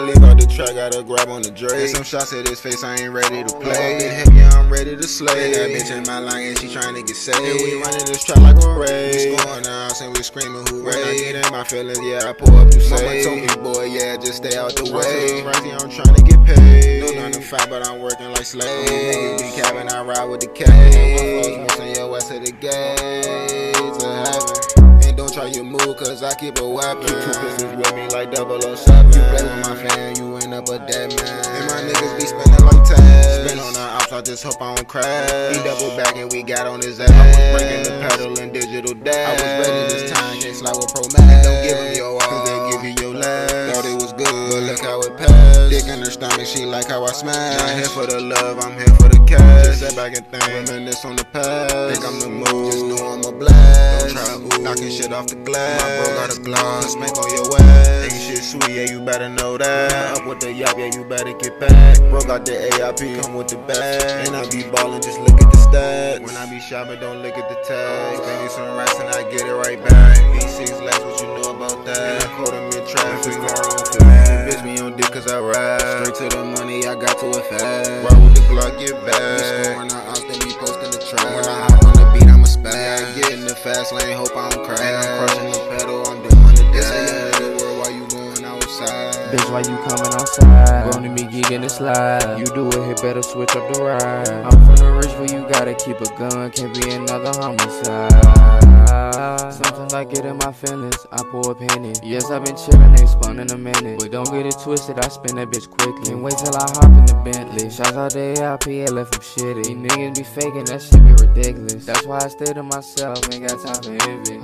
leave out the track, gotta grab on the Drake. Some shots at his face, I ain't ready to play. Heck yeah, I'm ready to slay. That bitch in my line and she tryna get saved. And we running this track like a race. We scoring the house and we screaming hooray. When I get in my feelings, yeah, I pull up to say. Mama told me, boy, yeah, just stay out the way. Right here, I'm tryna get paid. No 9 to 5, but I'm working like slaves. Niggas be capping, I ride with the K. My flows motion your ass to the gates of heaven. Don't try your move, cause I keep a weapon. Keep 2 pistols with me like 007. You play with my fan, you end up a dead man. And my niggas be spinning like tabs. Spin on the ops, I just hope I don't crash. He double back and we got on his ass. I was breaking the pedal in digital dash. I was ready this time, can't slide with Pro Max. Don't give him your all, cause they give you your last. Thought it was good, but look how it passed. Dick in her stomach, she like how I smash. Not here for the love, I'm here for the cash. Just sit back and think, reminisce on the past. Think I'm the move, just know I'm a blast. Don't try to knocking shit off the glass. My bro got a gloss, smack on your ass. Ain't shit sweet, yeah, you better know that. Up with the yop, yeah, you better get back. Bro got the AIP, come with the bag. And I be ballin', just look at the stats. When I be shopping, don't look at the tags. Pay me some racks and I get it right back. V6 last, what you know about that? And I caught him in traffic, bitch me on dick cause I ride. Straight to the money, I got to it fast. Ride with the Glock, get back. We scoring our ops, then we posting the track. When I hop on the beat, I'm a spaz. I get in the fast lane, hope I don't crash. And I'm crushing the pedal, I'm doing the dash. Say you in the world while you going outside. Bitch, why you coming outside? Going to me geeking the slide. You do it, hit better switch up the ride. I'm from the rich where you gotta keep a gun, can't be another homicide. Sometimes I get in my feelings, I pour a penny. Yes, I've been chillin', ain't spun in a minute. But don't get it twisted, I spin that bitch quickly. Can't wait till I hop in the Bentley. Shouts out to AIP, I left him shitty. These niggas be faking, that shit be ridiculous. That's why I stay to myself, ain't got time for envy.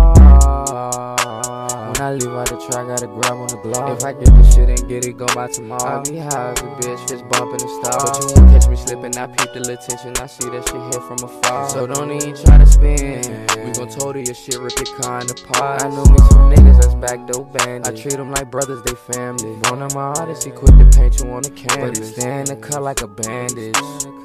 When I leave out the track, gotta grab on the Glock. If I get this shit and get it, go by tomorrow. I be high as a bitch, just bumping the stars. But you won't catch me slipping, I peep the little tension. I see that shit here from afar. So don't even try to spin. We gon' total your shit, rip your car in the pot. I know me some niggas that's BackDoor Bandit. I treat them like brothers, they family. One of my artists, he quick to paint you on the canvas. But he stay in the cut like a bandage.